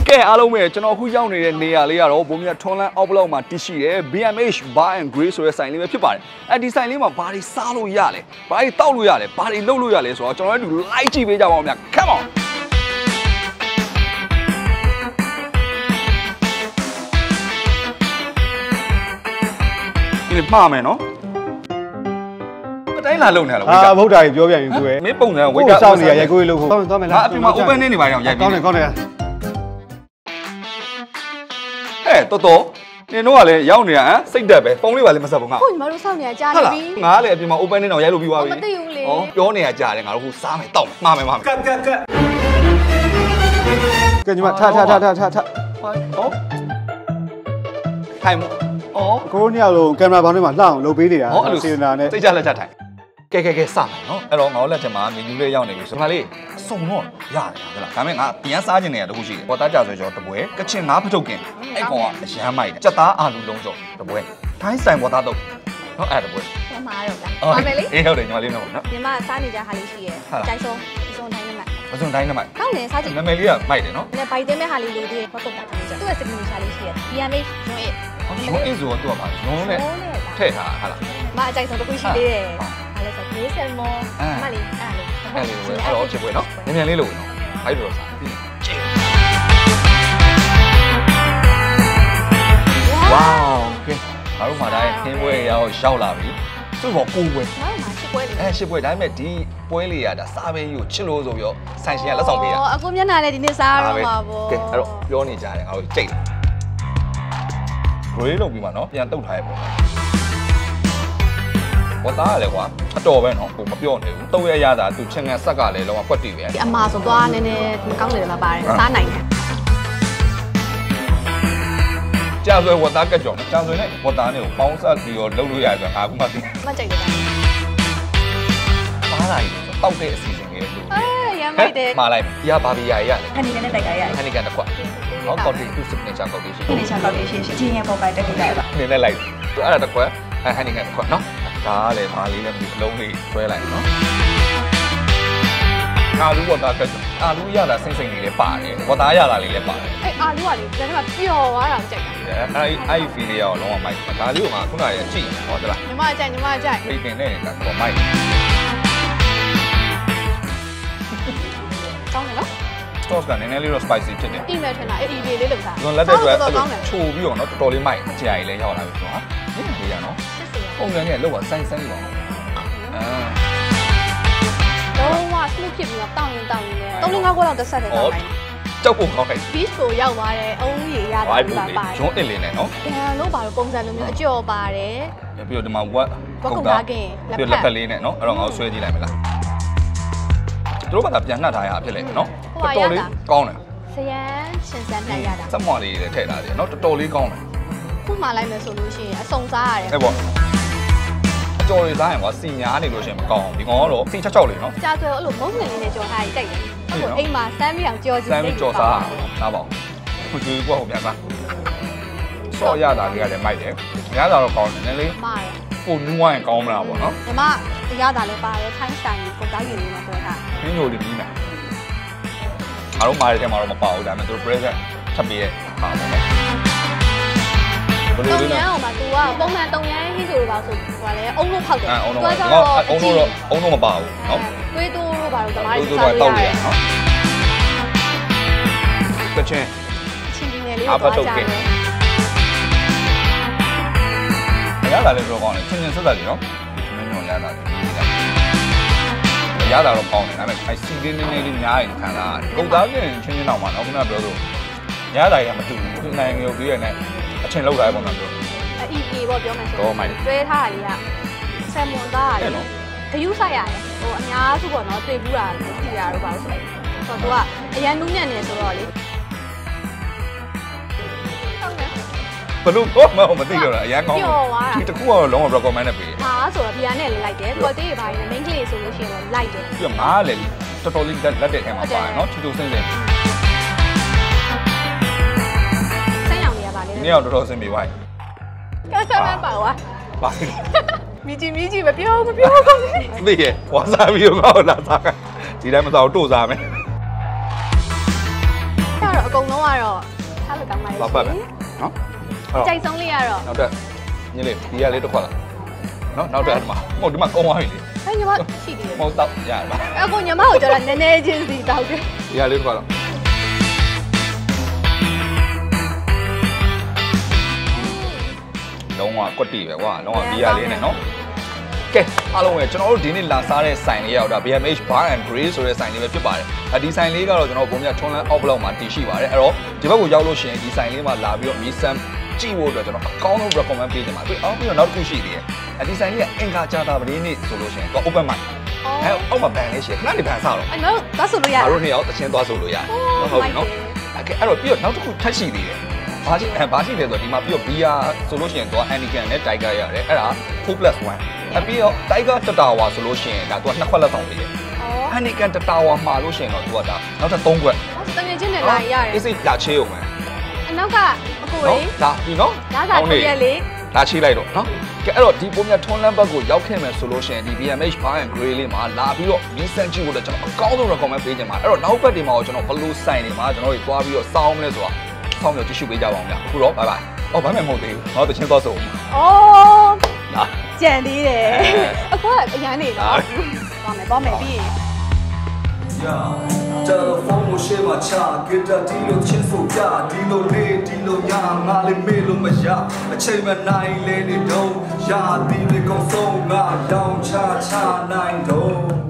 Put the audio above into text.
ကဲအားလုံးပဲကျွန်တော်အခုရောက်နေတဲ့နေရာလေးကတော့ဘုံမြထွန်းလန်းအောက်ဘလောက်မှာတည်ရှိတယ် BMH Bar and Grill ဆိုတဲ့ဆိုင်လေးပဲဖြစ်ပါတယ်အဲဒီဆိုင်လေးမှာဘာတွေစားလို့ရလဲဘာတွေတောက်လို့ရလဲဘာတွေလုပ်လို့ရလဲဆိုတော့ကျွန်တော်တို့လိုက်ကြည့်ပေးကြပါဦးဗျာ Come on ဒီမှာမယ်နော်တိုင်းလာလုံနေရလားဝိတ်ကဗုဒ္ဓကြီးပြောပြန်ပြီကိုယ်မင်းပုံစံဝိတ်ကစောင့်နေရရိုက်ကိုယ်လို့သွားမယ်လားအပြင်မှာ open နေနေပါအောင်ရိုက်ပြီးကောင်းတယ်တော်တော်နင်တို့ကလည်းရောက်နေတာဟမ်စိတ်တက်ပဲဖုန်းလေးပါလေမဆက်ဘူးငါဟုတ်ညီမတို့စောင့်နေရကြားနေပြီငါကလည်းအပြင်မှာ open နေတော့ရိုက်လို့ပြီးသွားပြီမသိဘူးလေဩပြောနေရကြားတယ်ငါတို့ခုစားမယ်တောက်မယ်မှားမယ်ကတ်ကဲညီမထဟောထိုင်မဩကိုတို့နှစ်ယောက်လုံးကင်မရာဘောင်းထဲမှာလှအောင်လုပ်ပေးနေတာစေတနာနဲ့စိတ်ကြလက်ချက်ထိုင်ကဲစမယ်နော်အဲ့တော့ငါတို့လက်ချက်မှာမင်းယူလေးရောက်နေပြီဆိုတော့လေအစုံတော့ရတယ်ဟုတ်လားဒါပေမဲ့ငါပြန်စားခြင်းနေရတခုရှိတယ်ပေါ်သားကြဆွဲကျော်တပွဲကချင်ငါးဖထုတ်ကင်အဲ့ကောင်ကအရမ်းမိုက်တယ်ကြက်သားအာလူလုံးကျော်တပွဲထိုင်းဆိုင်ပေါ်သားတော့နော်အဲ့တပွဲမမတော့လားပါမယ်လေအေးဟုတ်တယ်ညီမလေးနော်ညီမစားနေကြဟာလေးရှိရဲ့ကြိုက်ဆုံးတိုင်းနဲ့မိုက်အစုံတိုင်းနဲ့မိုက်ဟုတ်တယ်စားကြည့်နာမည်လေးကမိုက်တယ်နော်လည်းဘိုက်တင်းမဲ့ဟာလေးလိုသေးဘောက်တော့တာကြည့်သူ့ရဲ့စကင်ရှာလေးရှိရဲ့ BMH ရုံးရဲ့ရုံးအေးဆိုတော့သူကပါရုံးနဲ့ထည့်ထားဟာလားမအကြိုက်ဆုံးတစ်ခုရှိသေးတယ်ဟာလဲဆိုဂလေးဆယ်မောမလေးအဲ့တော့ချစ်ပွဲနော်မြန်လေးလို့နော်ဘိုက်တော့စားဝေါကဲအားလုံးမှာတိုင်းခင်းပွဲရောက်လာပြီသူ့ဘောကိုပွဲရှစ်ပွဲဒါပေမဲ့ဒီပွဲလေးရတာစားပဲကြီးကိုချစ်လို့ဆိုပြီးတော့ဆိုင်ရှင်ကလက်ဆောင်ပေးတာအကိုမျက်နှာလည်းဒီနေ့စားရတော့မှာပေါ့ကဲအဲ့တော့ပြောနေကြတယ်ငါတို့ကြိတ်ဂရေးလုပ်ပြီးမှနော်ပြန်တုတ်ထားရပေါ့ဝတ်သားရလေကွာအတော်ပဲနော်ဟိုမပြောနေဘူးတုတ်ရရတာသူချင်ငံဆက်ကလည်းလောကကွက်တီပဲဒီအမာဆိုသွားနည်းနည်းမကောင်းတယ်မှာပါတယ်စားနိုင်တယ်ကြာဆွဲဝတ်သားကက်ကြော်နော်ကြာဆွဲနဲ့ဝတ်သားနဲ့ကိုပေါင်းဆက်ပြီးတော့လုပ်လို့ရတယ်ဆိုတာငါကမှသိမကြိုက်တယ်ပါလာပြီတောက်တဲ့အစီအစဉ်လေးလို့ရမ်းမိုက်တယ်မှားလိုက်ပြီဘာဘီယာရရတယ်ခဏနဲ့တိုက်ကြရတယ်ခဏကန်တစ်ခွက်ဟောကော်တီသူစစ်နေချာကော်တီရှိနေချာကော်တီရှိချင်းရဲ့ပေါ်ပိုက်တက်ကြရပါနေနဲ့လိုက်သူအဲ့ဒါတစ်ခွက်ဟန်နီကန်တစ်ခွက်နော်ဒါကလည်းမာလေးလည်းအလုံးလေးဆွဲလိုက်နော်အာလူဝတ်သားကအာလူရတာစိမ့်လေးလည်းပါတယ်ဝတ်သားရတာလေးလည်းပါတယ်အဲ့အာလူကလေဒါကပျော်သွားတာကြိုက်တယ်အဲ့ဖီလေးရောလုံးဝမိုက်ဒါလေးကခုနကရကြည့်ဟောတလားညီမကြိုက်ဖိတ်တင်နဲ့ကတော့မိုက်ကောင်းတယ်နော် sauce ကနည်းနည်းလေးတော့ spicy ဖြစ်တယ်အိမ်မဲ့ထင်တာအဲ့ဒီလေးလောက်စားကျွန်တော်လက်တဲ့အတွက်ချိုပြီးတော့နော်တော်တော်လေးမိုက်ကြာရီလည်းရောက်လာပြီဆိုတော့ဟာဒီလေးရနော်ပုံစံနဲ့လောက်ပါဆိုင်းပါလုံးဝ smooth ဖြစ်ပြီးတော့တောင်းရင်နဲ့3-5ခွက်လောက်တစ်ဆက်တည်းတောင်းလိုက်ကြောက်ဖို့ကောင်းတယ် beef ကိုရောက်သွားတယ်အုံးရေရတယ်ပါတယ်ဂျွန်းအစ်လေးနဲ့နော်လို့ပါတော့ပုံစံလိုမျိုးအကျော်ပါတယ်ပြီးတော့ဒီမှာဝက်ကုတ်သားကင်လက်ဖက်လေးနဲ့နော်အဲ့တော့ငါဆွဲကြည့်လိုက်မလားတို့ဘာသာပြန်နှက်ထားရဖြစ်လိမ့်မယ်နော်တော်တော်လေးကောင်းတယ်ဆရန်ရှင်စံနှက်ရတာစက်မွားလေးတွေထည့်ထားတယ်နော်တော်တော်လေးကောင်းတယ်ခုမှလိုက်မယ်ဆိုလို့ရှိရင်အစုံစားရတယ်အဲ့ပေါ့အကျော်လေးစားရင်ကွာစီညာနေလို့ရှိရင်မကောင်းဒီကောင်ကတော့စီချောက်လေးနော်ကြာဆိုအဲ့လိုမုန်းငယ်လေးနဲ့ကြော်ထားရင်တိုက်တယ်ဟုတ်အိမ်မှာစမ်းပြီးအောင်ကြော်ကြည့်စမ်းပြီးကြော်စားနားပါခုကျွေးကွာဟိုပြန်စားဆော့ရတာလေးကလည်းမိုက်တယ်ရတာတော့ကောင်းတယ်နည်းလေးပါတယ်ကိုနူးဝိုင်းကောင်းမလားပေါ့နော်ညီမရတာလည်းပါတယ်ထိုင်းစတိုင်ကိုတောက်ရည်လေးနဲ့တွေ့တာခင်းညိုလေးပြီးမယ်အားလုံးမားတဲ့ထဲမှာတော့မပါဘူးဒါပေမဲ့သူတို့ present ထပ်ပြီးရဲ့ပါပါမယ်ဘယ်လိုလဲအောင်ပါ तू ကပုံမှန်တုံရမ်းဟင်းဆိုလို့ပါဆိုဟိုကလည်းအုံလို့ဖောက်တယ်အုံလို့မပါဘူးနော်တွေးတိုးလို့ပါတော့ဓမားကြီးစားလို့ရတယ်နော်ကချင်ဒီနယ်လေးကိုသွားကြတယ်ရတာလည်းတော့ကောင်းတယ်ချင်းဆက်ဆက်လေးနော်မင်းတို့ရတာရတာတော့ကောင်းတယ်ဒါပေမဲ့အဲစီလေးနည်းနည်းလေးများရင်ခံစားရတယ်ကုတ်သားကချင်းတော့မှနော်ခုနပြောလို့ရတာရမတူဘူးဒီနိုင်ငံရုပ်ပြီးရတဲ့အချင်းလောက်တာပုံစံမျိုး EP ပေါ့ပြောမယ်ဆိုတော့တွဲထားတာလေးကဆယ်မွန်သားရတယ်နော်ဂယုဆိုင်ရတယ်ဟိုအများစုပေါ့နော်တွေ့ဘူးတာသိရတော့ပါလို့ဆိုတော့သူကအရန်နူးညံ့နေဆိုတော့လေဘလို့တော့မသိတော့တာအရန်ကောင်းဒီတကူကတော့လုံးဝ recommend ပေးဟာဆိုတော့ VR နဲ့လည်းလိုက်တယ် quality တွေပါရင် main clay ဆိုလို့ရှိရင်လည်းလိုက်တယ်ပြီးတော့ငါလည်းတော်တော်လေးလက်တဲ့ထဲမှာပါတယ်နော်ချူချူစင်းစင်းဆက်ရောင်နေရပါလေနေ့တော့တော်တော်စင်ပြေပါ့ကဲဆက်မပါဝါပါမြကြီးမပြောကောင်းသိရဲ့ဝါစာပြီးတော့လာစားဒီတိုင်းမစားတော့တို့စားမယ်အဲ့တော့အကုန်လုံးကတော့ထားလို့ကောင်းပါရဲ့နော်ကြိုက်ဆုံးလေးကတော့နောက်တက်ညီလေးဒီကလေးတစ်ခွက်လားနော်နောက်တက်ဒီမှာမဟုတ်ဒီမှာကောင်းသွားပြီလေအဲ့ညီမရှိသေးဘူးမဟုတ်တော့ရတယ်ပါအကိုညီမကိုကြော်တာနည်းနည်းချင်းစီတောက်တယ်ဒီကလေးတစ်ခွက်လားလုံးဝကွက်တီပဲကွာလုံးဝဘီယာလေးနဲ့နော်ကဲအားလုံးပဲကျွန်တော်တို့ဒီနေ့လာစားတဲ့ဆိုင်လေးရောက်တာ BMH Bar and Grill ဆိုတဲ့ဆိုင်လေးပဲဖြစ်ပါတယ်ဒီဆိုင်လေးကတော့ကျွန်တော်ပုံပြထွန်းလန်းအောက်ဘလောက်မှာတည်ရှိပါတယ်အဲ့တော့ဒီဘက်ကိုရောက်လို့ရှိရင်ဒီဆိုင်လေးမှာလာပြီးတော့မီဆမ်ကြည့်ဖို့အတွက်ကျွန်တော်အကောင်းဆုံး recommend ပေးချင်ပါတယ်ပြီးအောင်ပြီးတော့နောက်တစ်ခုရှိသေးတယ်ဒီဆိုင်လေးကအင်္ဂါကြာတာပလေးနေ့ဆိုလို့ရှိရင်တော့ open mic အောက်မှာဘန်လေးရှိတယ်ခဏလေးဘန်စားတော့အဲ့တော့သွားဆိုလို့ရတယ်အားလုံးနှစ်ယောက်တချင်းသွားဆိုလို့ရတယ်ဟုတ်ပြီနော်အဲ့တော့ပြီးတော့နောက်တစ်ခုထပ်ရှိသေးတယ်ဘာရှိလဲဆိုတော့ဒီမှာပြီးတော့ဘီယာဆိုလို့ရှိရင်တော့ Anakin နဲ့ Tiger ရတယ်အဲ့ဒါ4+1ပြီးတော့ Tiger တတာဝါဆိုလို့ရှိရင်ဒါသူက2ခွက်လက်ဆောင်ပေးတယ်Anakin တတာဝါမှာလို့ရှိရင်တော့သူကဒါနောက်ထပ်3ခွက်တကယ်ချင်းနဲ့လာရတယ်အေးစိတ်လာချေးအောင်မယ်အနောက်ကအကိုလေးဒါပြီနော်ဒါသာကိုရလေးလာချေးလိုက်တော့နော်ကဲအဲ့တော့ဒီပုံမြတ်ထွန်းလန်းဘက်ကိုရောက်ခဲ့မယ်ဆိုလို့ရှိရင်ဒီ BMH Bar and Grill လေးမှာလာပြီးတော့မီဆန်ကြည့်ဖို့တော့ကျွန်တော်အကောင်းဆုံး recommend ပေးချင်ပါတယ်အဲ့တော့နောက်ဘက်ဒီမှာကျွန်တော်ဘလူးဆိုင်တွေမှာကျွန်တော်တို့သွားပြီးတော့စောင်းမလဲဆိုတာဆောင်းမျိုးကြည့်ရှုပေးကြပါအောင်ဗျာအခုတော့ bye bye အော်ဘာမှမဟုတ်သေးဘူးငါတို့တချင်းသွားဆိုအော်လာကြံသေးတယ်အခုကအရန်နေတော့သွားမယ်ပြီးတယ်ဖုန်းကိုရှေ့မှာချဂီတာဒီလိုချင်းဆိုပြဒီလိုလေးဒီလိုညာငါလေးမေးလို့မရအချိန်မနိုင်လေနေတော့ရာဒီလေးကောင်းဆုံးငါရောင်းချနိုင်တော့